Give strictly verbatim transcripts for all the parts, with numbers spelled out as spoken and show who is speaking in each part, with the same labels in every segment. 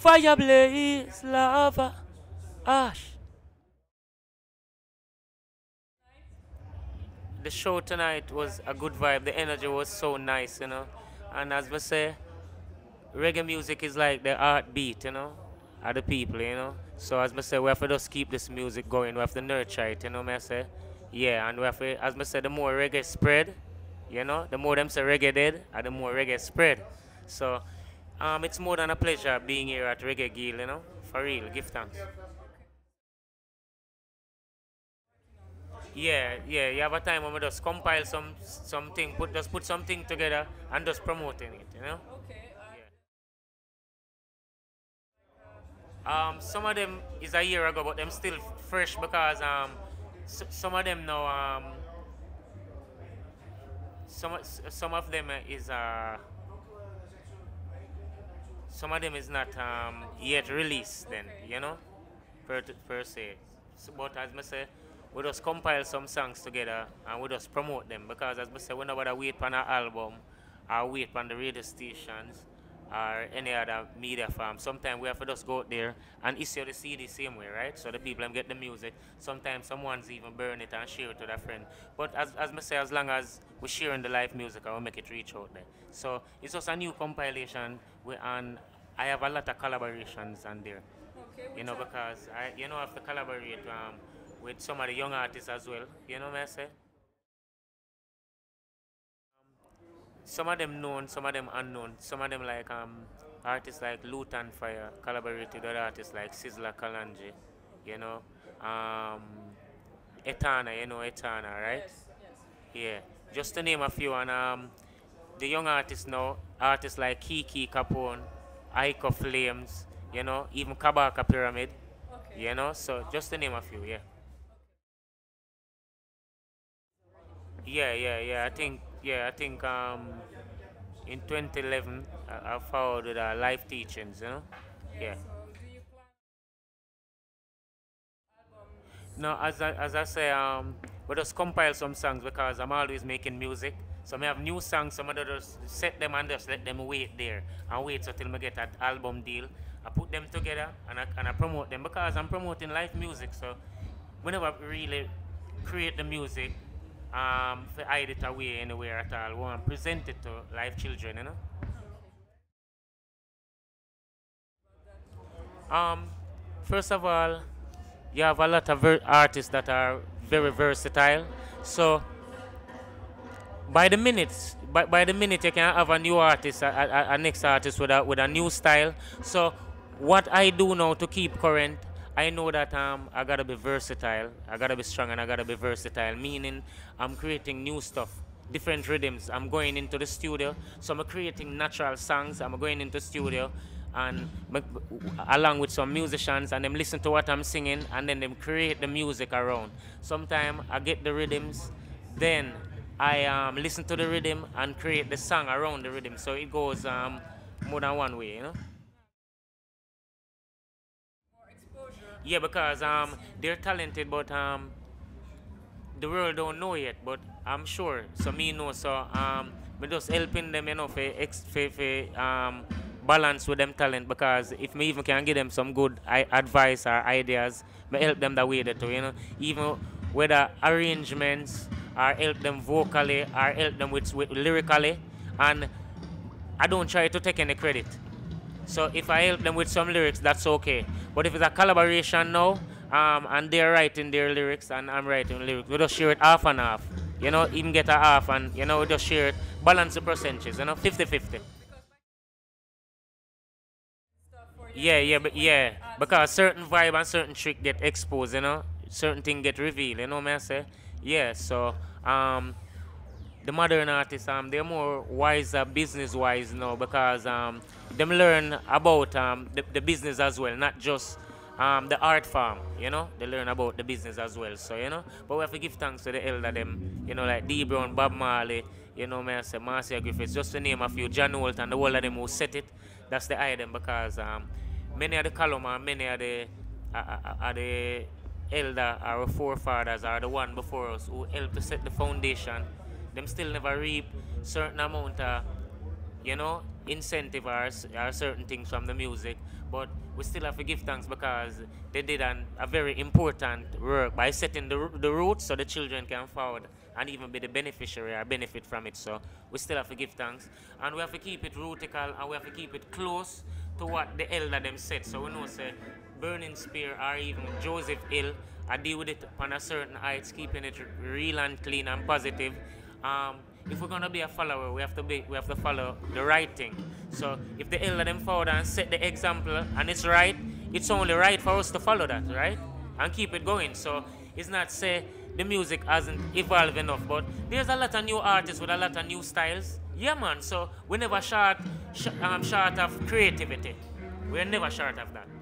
Speaker 1: Fire blaze, lava, ash. The show tonight was a good vibe. The energy was so nice, you know. And as we say, reggae music is like the heartbeat, you know, of the people, you know. So as I say, we have to just keep this music going. We have to nurture it, you know. Me I say, yeah, and we have to, as I say, the more reggae spread, you know, the more them say reggae dead, and the more reggae spread. So, um, it's more than a pleasure being here at Reggae Geel, you know. For real, give thanks. Yeah, yeah, you have a time when we just compile some something, put just put something together and just promoting it, you know. Yeah. Um, some of them is a year ago, but them still fresh because um, s- some of them now um, some s- some of them is uh, some of them is not um, yet released. Then you know, per per se. So, but as I say, we just compile some songs together and we just promote them because as I say, we never wait for an album or wait for the radio stations or any other media farm. Sometimes we have to just go out there and issue the C D same way, right? So the people them get the music. Sometimes someone's even burn it and share it to their friend. But as as I say, as long as we're sharing the live music, I will make it reach out there. So it's just a new compilation, we, and I have a lot of collaborations on there. You know, because I, you know, I have to collaborate um, with some of the young artists as well. You know what I say? Some of them known, some of them unknown. Some of them like um artists like Lutan Fire collaborated with other artists like Sizzla Kalonji, you know. Um Etana, you know Etana, right? Yeah. Just to name a few, and um the young artists now, artists like Kiki Capone, Aiko Flames, you know, even Kabaka Pyramid, you know, so just to name a few, yeah. Yeah, yeah, yeah. I think, yeah, I think um, in twenty eleven, I, I followed with uh, live teachings, you know? Yeah. No, as I, as I say, um, we just compile some songs because I'm always making music. So I have new songs, some of them just set them and just let them wait there and wait until I get an album deal. I put them together and I, and I promote them because I'm promoting live music. So whenever I really create the music, um, to hide it away anywhere at all, I want to present it to live children, you know. Um, First of all, you have a lot of ver- artists that are very versatile. So by the minutes, by, by the minute you can have a new artist, a, a, a next artist with a with a new style. So what I do now to keep current, I know that um I gotta be versatile, I gotta be strong, and I gotta be versatile. Meaning I'm creating new stuff, different rhythms. I'm going into the studio, so I'm creating natural songs. I'm going into studio and along with some musicians and them listen to what I'm singing and then them create the music around. Sometimes I get the rhythms, then I um, listen to the rhythm and create the song around the rhythm. So it goes um, more than one way, you know. Yeah, because um, they're talented, but um, the world don't know yet. But I'm sure. So me know. So um, me just helping them, you know, for ex for, for um balance with them talent. Because if me even can give them some good I- advice or ideas, me help them that way that too, you know. Even whether arrangements or help them vocally or help them with, with lyrically, and I don't try to take any credit. So if I help them with some lyrics, that's okay. But if it's a collaboration now, um, and they're writing their lyrics and I'm writing lyrics, we just share it half and half. You know, even get a half and, you know, we just share it, balance the percentages, you know, fifty-fifty. Yeah, yeah, but yeah, because certain vibe and certain trick get exposed, you know, certain thing get revealed, you know what I say? Yeah, so um, the modern artists um they're more wiser business wise now because um them learn about um the, the business as well, not just um the art form, you know. They learn about the business as well. So you know, but we have to give thanks to the elder them, you know, like D Brown, Bob Marley, you know, me I say Marcia Griffiths, just to name a few, John Holt and the whole of them who set it. That's the item because um many of the column and many of the uh, uh, uh, the elder, our forefathers, are the one before us who helped to set the foundation. Them still never reap certain amount of, you know, incentive or, or certain things from the music, but we still have to give thanks because they did an, a very important work by setting the, the roots so the children can forward and even be the beneficiary or benefit from it. So we still have to give thanks, and we have to keep it rootical, and we have to keep it close to what the elder them said. So we know say Burning Spear or even Joseph Hill, I deal with it on a certain heights, keeping it real and clean and positive. Um, if we're gonna be a follower, we have to be we have to follow the right thing. So if the elder them forward and set the example and it's right, it's only right for us to follow that, right? And keep it going. So it's not say the music hasn't evolved enough, but there's a lot of new artists with a lot of new styles. Yeah man, so we're never short sh um, short of creativity. We're never short of that.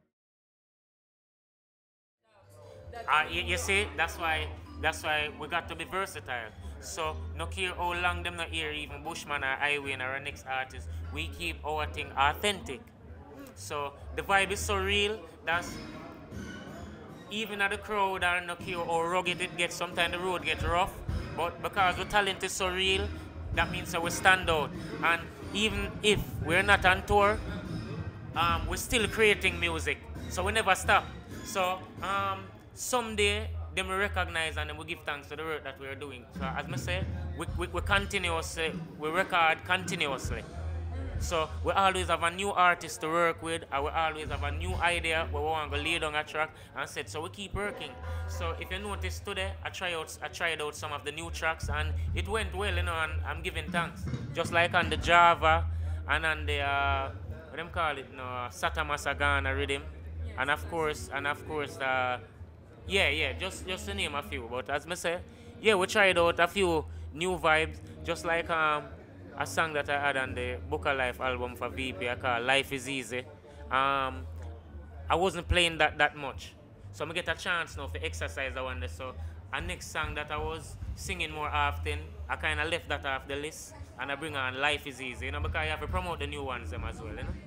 Speaker 1: Uh, you, you see, that's why that's why we got to be versatile. So no care how long them not hear even Bushman or Highway or our next artist, we keep our thing authentic. So the vibe is so real that even at the crowd or no care how rugged it gets, sometimes the road gets rough, but because the talent is so real, that means that we stand out. And even if we're not on tour, um, we're still creating music. So we never stop. So um, someday they will recognize and then we give thanks to the work that we're doing. So as I say, we, we, we continuously, we record continuously. So we always have a new artist to work with, and we always have a new idea where we want to lay down a track and set. So we keep working. So if you notice today, I try out, I tried out some of the new tracks and it went well, you know, and I'm giving thanks. Just like on the Java and on the uh, what them call it, you know, Satama Sagana rhythm, yes, and of course, and of course, uh, yeah, yeah, just just to name a few. But as I say, yeah, we tried out a few new vibes, just like um. a song that I had on the Book of Life album for V P, I call Life is Easy. Um, I wasn't playing that that much. So I get a chance now to exercise that one day. So a next song that I was singing more often, I kind of left that off the list and I bring on Life is Easy, you know, because I have to promote the new ones them as well, you know.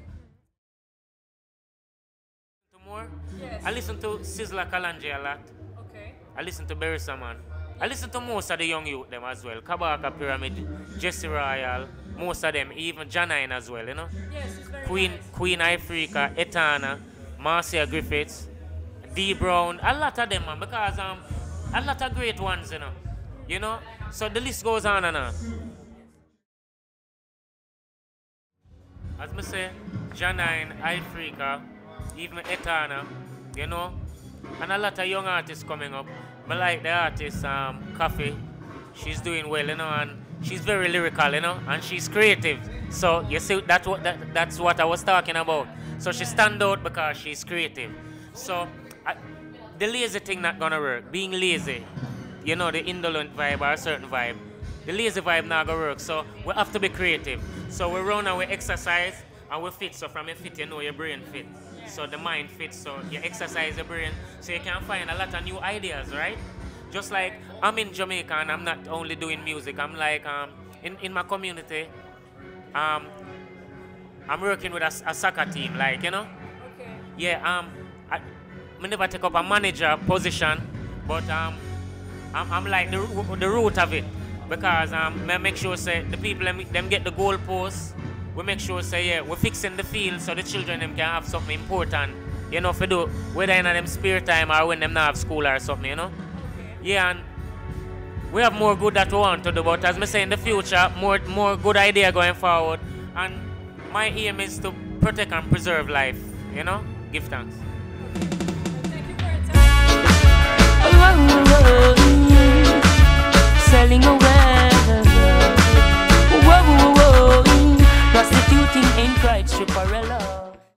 Speaker 1: To more? Yes. I listen to Sizzla Kalonji a lot. Okay. I listen to Berry Saman. I listen to most of the young youth them as well. Kabaka Pyramid, Jesse Royal, most of them, even Janine as well, you know.
Speaker 2: Yes, it's very
Speaker 1: Queen
Speaker 2: nice.
Speaker 1: Queen Ifrica, Etana, Marcia Griffiths, D Brown, a lot of them man, because um a lot of great ones, you know. You know? So the list goes on and on. As I say, Janine, Ifrica, even Etana, you know, and a lot of young artists coming up. I like the artist um, Coffee. She's doing well, you know, and she's very lyrical, you know, and she's creative. So you see, that's what that, that's what I was talking about. So she stand out because she's creative. So I, the lazy thing not gonna work. Being lazy, you know, the indolent vibe or a certain vibe, the lazy vibe not gonna work. So we have to be creative. So we run and we exercise and we fit. So from your fit, you know your brain fit. So the mind fits, so you exercise the brain, so you can find a lot of new ideas, right? Just like I'm in Jamaica and I'm not only doing music, I'm like, um, in, in my community, um, I'm working with a, a soccer team, like, you know?
Speaker 2: Okay.
Speaker 1: Yeah, um, I, I never take up a manager position, but um, I'm, I'm like the, the root of it, because um, I make sure say, the people, them, them get the goal posts. We make sure say yeah, we're fixing the field so the children them can have something important, you know, for do whether in them spare time or when them not have school or something, you know.
Speaker 2: Okay.
Speaker 1: Yeah, and we have more good that we want to do, but as I say in the future, more more good idea going forward. And my aim is to protect and preserve life, you know. Give thanks.